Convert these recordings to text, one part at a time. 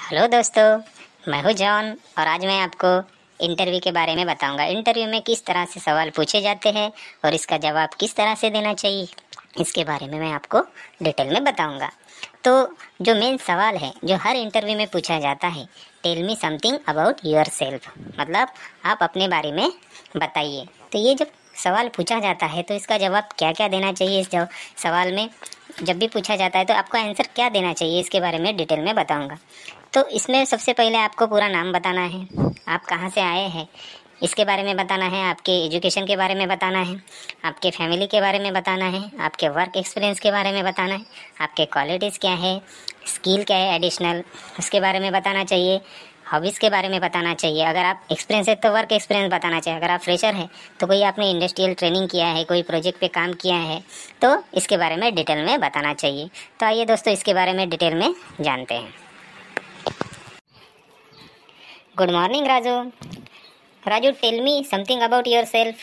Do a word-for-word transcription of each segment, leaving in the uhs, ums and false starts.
Hello दोस्तों, मैं हूं जॉन और आज मैं आपको इंटरव्यू के बारे में बताऊंगा। इंटरव्यू में किस तरह से सवाल पूछे जाते हैं और इसका जवाब किस तरह से देना चाहिए, इसके बारे में मैं आपको डिटेल में बताऊंगा। तो जो मेन सवाल है जो हर इंटरव्यू में पूछा जाता है, tell me something about yourself, मतलब आप अपने बारे में बताइए। तो ये जब सवाल पूछा जाता है तो इसका जवाब क्या क्या देना चाहिए, इस जब सवाल में जब भी पूछा जाता है तो आपको आंसर क्या देना चाहिए, इसके बारे में डिटेल में बताऊंगा। तो इसमें सबसे पहले आपको पूरा नाम बताना है, आप कहाँ से आए हैं इसके बारे में बताना है, आपके एजुकेशन के बारे में बताना है, आपके फैमिली के बारे में बताना है, आपके वर्क एक्सपीरियंस के बारे में बताना है, आपके क्वालिटीज़ क्या है, स्किल क्या है एडिशनल, उसके बारे में बताना चाहिए, हॉबीज़ के बारे में बताना चाहिए। अगर आप एक्सपीरियंस है तो वर्क एक्सपीरियंस बताना चाहिए। अगर आप फ्रेशर हैं तो कोई आपने इंडस्ट्रियल ट्रेनिंग किया है, कोई प्रोजेक्ट पे काम किया है तो इसके बारे में डिटेल में बताना चाहिए। तो आइए दोस्तों, इसके बारे में डिटेल में जानते हैं। Good morning Raju. Raju, tell me something about yourself.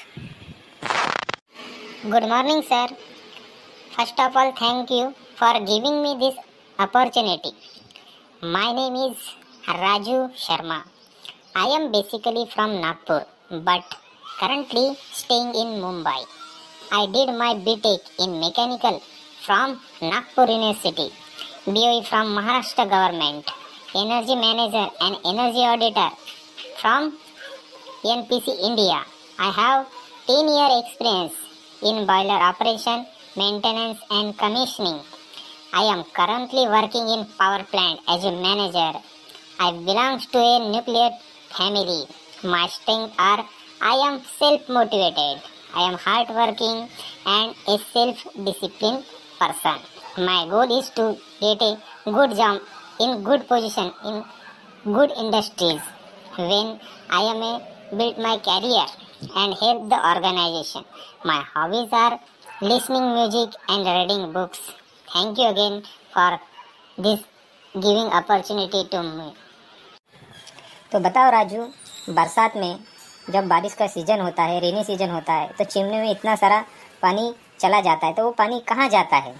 Good morning, sir. First of all, thank you for giving me this opportunity. My name is Raju Sharma. I am basically from Nagpur, but currently staying in Mumbai. I did my B Tech in Mechanical from Nagpur University, B O E from Maharashtra Government, Energy Manager and Energy Auditor from N P C India. I have ten year experience in boiler operation, maintenance and commissioning. I am currently working in power plant as a manager. I belong to a nuclear family. My strengths are I am self-motivated. I am hardworking and a self-disciplined person. My goal is to get a good job in good position in good industries. When I am a build my career and help the organization. My hobbies are listening music and reading books. Thank you again for this giving opportunity to me. तो बताओ राजू, बरसात में जब बारिश का season होता है, rainy season होता है, तो चिमनी में इतना सारा पानी चला जाता है, तो वो पानी कहाँ जाता है?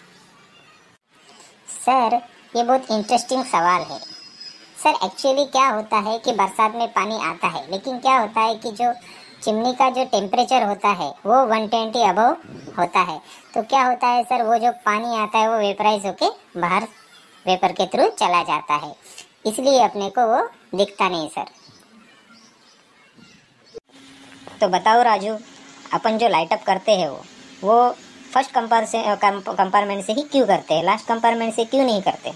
सर, ये बहुत इंटरेस्टिंग सवाल है। सर, एक्चुअली क्या होता है कि बरसात में पानी आता है, लेकिन क्या होता है कि जो चिमनी का जो टेम्परेचर होता है वो एक सौ बीस अबव होता है। तो क्या होता है सर, वो जो पानी आता है वो वेपराइज होके बाहर वेपर के थ्रू चला जाता है, इसलिए अपने को वो दिखता नहीं सर। तो बताओ राजू, अपन जो लाइट अप करते हैं वो वो फर्स्ट कंपार से कंपार्टमेंट से ही क्यों करते हैं, लास्ट कंपार्टमेंट से क्यों नहीं करते?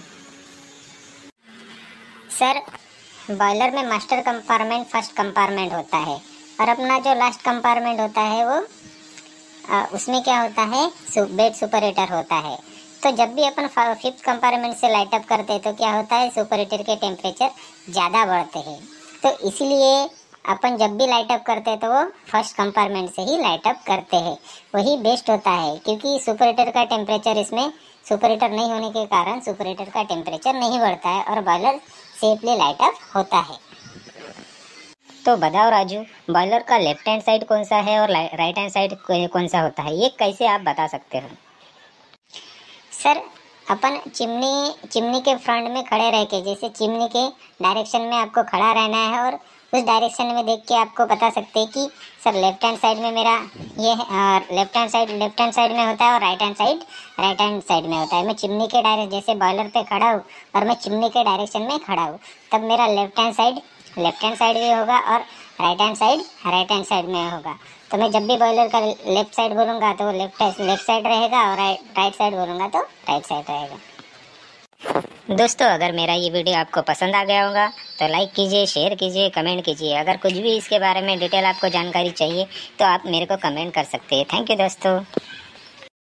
सर, बॉयलर में मास्टर कंपार्टमेंट फर्स्ट कंपार्टमेंट होता है और अपना जो लास्ट कंपार्टमेंट होता है वो आ, उसमें क्या होता है, बेड सुपरेटर होता है। तो जब भी अपन फिफ्थ कंपार्टमेंट से लाइट अप करते हैं तो क्या होता है, सुपरेटर के टेम्परेचर ज़्यादा बढ़ते हैं। तो इसलिए अपन जब भी लाइट अप करते हैं तो वो फर्स्ट कंपार्टमेंट से ही लाइट अप करते हैं, वही बेस्ट होता है। क्योंकि सुपरेटर का टेम्परेचर इसमें सुपरेटर नहीं होने के कारण सुपरेटर का टेम्परेचर नहीं बढ़ता है और बॉयलर सेफली लाइट अप होता है। तो बताओ राजू, बॉयलर का लेफ्ट हैंड साइड कौन सा है और राइट हैंड साइड कौन सा होता है, ये कैसे आप बता सकते हो? सर, अपन चिमनी चिमनी के फ्रंट में खड़े रह के, जैसे चिमनी के डायरेक्शन में आपको खड़ा रहना है और उस डायरेक्शन में देख के आपको बता सकते हैं कि सर लेफ्ट हैंड साइड में मेरा ये है, left hand side left hand side में होता है और right hand side right hand side में होता है। मैं चिमनी के डायरेक्ट जैसे बॉयलर पे खड़ा हूँ और मैं चिमनी के डायरेक्शन में खड़ा हूँ, तब मेरा left hand side left hand side भी होगा और right hand side right hand side में होगा। तो मैं जब भी बॉयलर का लेफ्ट साइड बोलूँगा तो वो लेफ्ट लेफ्ट साइड रहेगा और राइट राइट साइड बोलूँगा तो राइट साइड रहेगा। दोस्तों, अगर मेरा ये वीडियो आपको पसंद आ गया होगा तो लाइक कीजिए, शेयर कीजिए, कमेंट कीजिए। अगर कुछ भी इसके बारे में डिटेल आपको जानकारी चाहिए तो आप मेरे को कमेंट कर सकते हैं। थैंक यू दोस्तों।